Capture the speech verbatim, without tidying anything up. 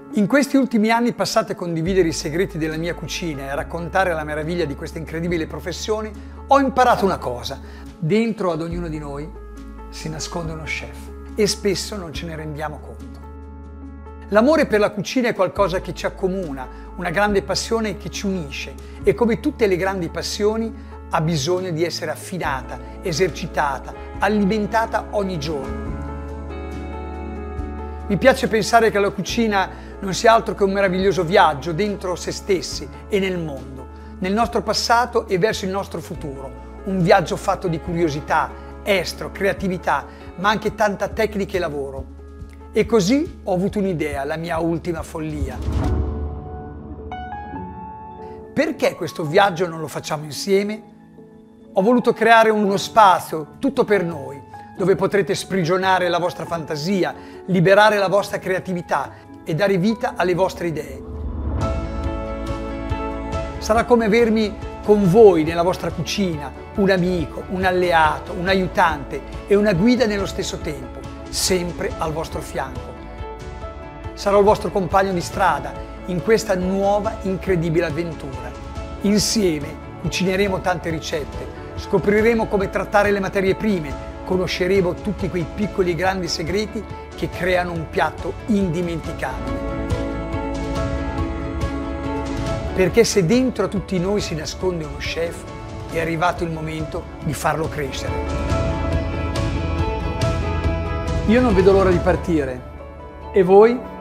In questi ultimi anni passati a condividere i segreti della mia cucina e a raccontare la meraviglia di questa incredibile professione, ho imparato una cosa. Dentro ad ognuno di noi si nasconde uno chef e spesso non ce ne rendiamo conto. L'amore per la cucina è qualcosa che ci accomuna, una grande passione che ci unisce e come tutte le grandi passioni ha bisogno di essere affinata, esercitata, alimentata ogni giorno. Mi piace pensare che la cucina non sia altro che un meraviglioso viaggio dentro se stessi e nel mondo, nel nostro passato e verso il nostro futuro. Un viaggio fatto di curiosità, estro, creatività, ma anche tanta tecnica e lavoro. E così ho avuto un'idea, la mia ultima follia. Perché questo viaggio non lo facciamo insieme? Ho voluto creare uno spazio tutto per noi, dove potrete sprigionare la vostra fantasia, liberare la vostra creatività e dare vita alle vostre idee. Sarà come avermi con voi nella vostra cucina, un amico, un alleato, un aiutante e una guida nello stesso tempo, sempre al vostro fianco. Sarò il vostro compagno di strada in questa nuova incredibile avventura. Insieme cucineremo tante ricette, scopriremo come trattare le materie prime, conosceremo tutti quei piccoli e grandi segreti che creano un piatto indimenticabile. Perché se dentro a tutti noi si nasconde uno chef, è arrivato il momento di farlo crescere. Io non vedo l'ora di partire. E voi?